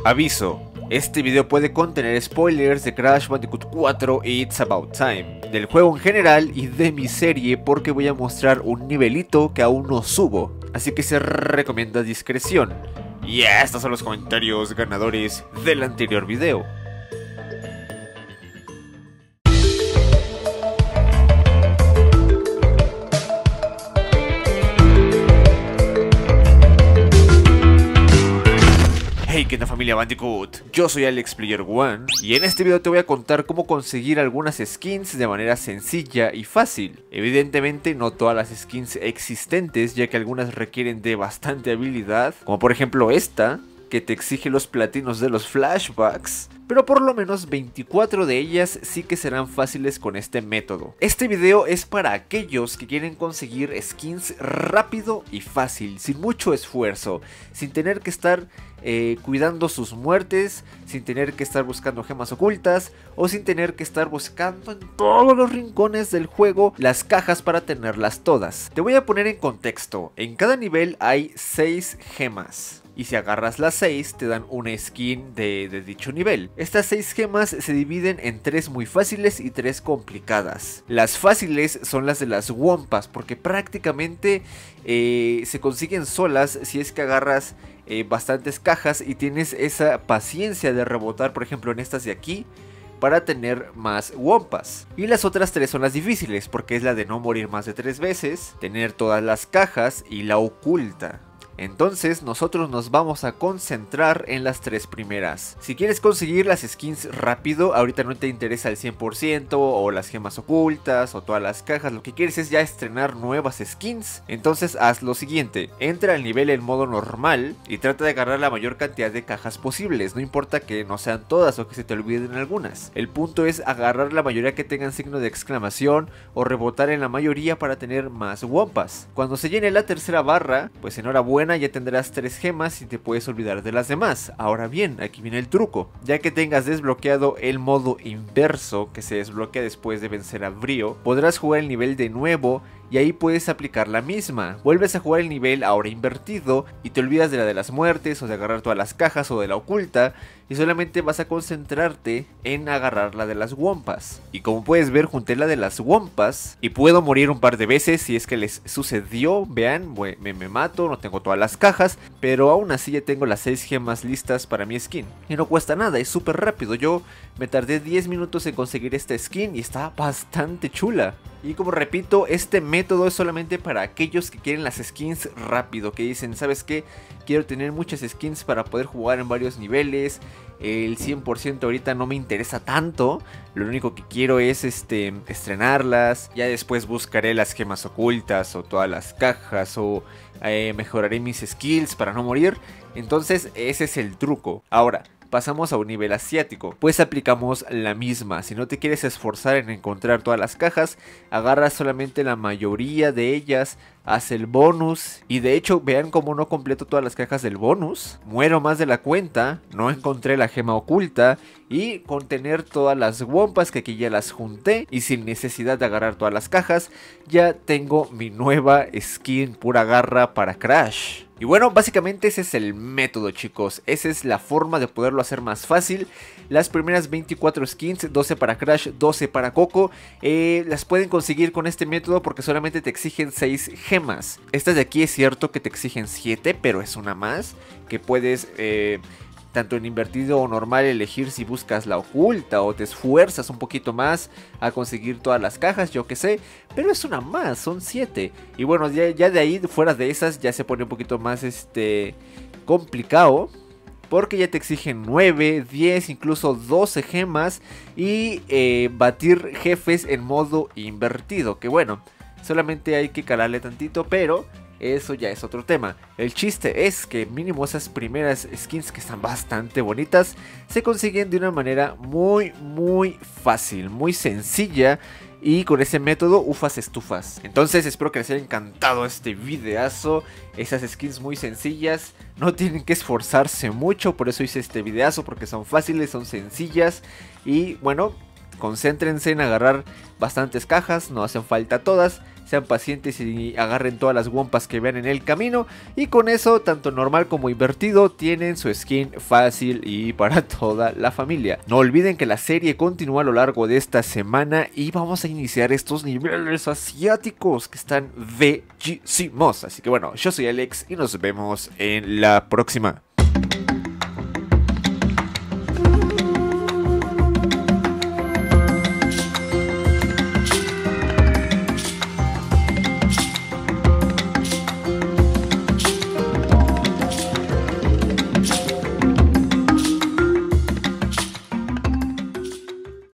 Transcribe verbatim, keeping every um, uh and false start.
Aviso, este video puede contener spoilers de Crash Bandicoot cuatro y It's About Time, del juego en general y de mi serie, porque voy a mostrar un nivelito que aún no subo, así que se recomienda discreción. Y estos son los comentarios ganadores del anterior video. Hey, ¿qué tal familia Bandicoot? Yo soy Alex Player One y en este video te voy a contar cómo conseguir algunas skins de manera sencilla y fácil. Evidentemente no todas las skins existentes, ya que algunas requieren de bastante habilidad, como por ejemplo esta, que te exige los platinos de los flashbacks, pero por lo menos veinticuatro de ellas sí que serán fáciles con este método. Este video es para aquellos que quieren conseguir skins rápido y fácil, sin mucho esfuerzo, sin tener que estar eh, cuidando sus muertes, sin tener que estar buscando gemas ocultas o sin tener que estar buscando en todos los rincones del juego las cajas para tenerlas todas. Te voy a poner en contexto, en cada nivel hay seis gemas. Y si agarras las seis te dan una skin de, de dicho nivel. Estas seis gemas se dividen en tres muy fáciles y tres complicadas. Las fáciles son las de las Wumpas, porque prácticamente eh, se consiguen solas si es que agarras eh, bastantes cajas y tienes esa paciencia de rebotar, por ejemplo en estas de aquí, para tener más Wumpas. Y las otras tres son las difíciles, porque es la de no morir más de tres veces, tener todas las cajas y la oculta. Entonces nosotros nos vamos a concentrar en las tres primeras. Si quieres conseguir las skins rápido, ahorita no te interesa el cien por ciento o las gemas ocultas o todas las cajas, lo que quieres es ya estrenar nuevas skins, entonces haz lo siguiente: entra al nivel en modo normal y trata de agarrar la mayor cantidad de cajas posibles, no importa que no sean todas o que se te olviden algunas. El punto es agarrar la mayoría que tengan signo de exclamación o rebotar en la mayoría para tener más Wumpas. Cuando se llene la tercera barra, pues enhorabuena, ya tendrás tres gemas y te puedes olvidar de las demás. Ahora bien, aquí viene el truco: ya que tengas desbloqueado el modo inverso, que se desbloquea después de vencer a Brio, podrás jugar el nivel de nuevo y ahí puedes aplicar la misma. Vuelves a jugar el nivel ahora invertido y te olvidas de la de las muertes o de agarrar todas las cajas o de la oculta, y solamente vas a concentrarte en agarrar la de las Wumpas. Y como puedes ver, junté la de las Wumpas y puedo morir un par de veces si es que les sucedió. Vean, me, me mato, no tengo todas las cajas, pero aún así ya tengo las seis gemas listas para mi skin. Y no cuesta nada, es súper rápido. Yo me tardé diez minutos en conseguir esta skin y está bastante chula. Y como repito, este método es solamente para aquellos que quieren las skins rápido, que dicen, ¿sabes qué? Quiero tener muchas skins para poder jugar en varios niveles. El cien por ciento ahorita no me interesa tanto. Lo único que quiero es este, estrenarlas. Ya después buscaré las gemas ocultas o todas las cajas, o eh, mejoraré mis skills para no morir. Entonces ese es el truco. Ahora pasamos a un nivel asiático, pues aplicamos la misma. Si no te quieres esforzar en encontrar todas las cajas, agarras solamente la mayoría de ellas, haz el bonus, y de hecho vean cómo no completo todas las cajas del bonus, muero más de la cuenta, no encontré la gema oculta, y con tener todas las Wumpas, que aquí ya las junté, y sin necesidad de agarrar todas las cajas, ya tengo mi nueva skin pura garra para Crash. Y bueno, básicamente ese es el método, chicos. Esa es la forma de poderlo hacer más fácil. Las primeras veinticuatro skins, doce para Crash, doce para Coco, eh, las pueden conseguir con este método porque solamente te exigen seis gemas. Estas de aquí es cierto que te exigen siete, pero es una más que puedes... Eh, tanto en invertido o normal elegir si buscas la oculta o te esfuerzas un poquito más a conseguir todas las cajas, yo que sé, pero es una más, son siete. Y bueno, ya, ya de ahí, fuera de esas, ya se pone un poquito más este complicado, porque ya te exigen nueve, diez, incluso doce gemas y eh, batir jefes en modo invertido, que bueno, solamente hay que calarle tantito, pero... eso ya es otro tema. El chiste es que mínimo esas primeras skins, que están bastante bonitas, se consiguen de una manera muy muy fácil, muy sencilla. Y con ese método, ufas estufas. Entonces espero que les haya encantado este videazo. Esas skins muy sencillas, no tienen que esforzarse mucho. Por eso hice este videazo, porque son fáciles, son sencillas. Y bueno, concéntrense en agarrar bastantes cajas, no hacen falta todas. Sean pacientes y agarren todas las wompas que vean en el camino. Y con eso, tanto normal como invertido, tienen su skin fácil y para toda la familia. No olviden que la serie continúa a lo largo de esta semana y vamos a iniciar estos niveles asiáticos que están bellísimos. Así que bueno, yo soy Alex y nos vemos en la próxima.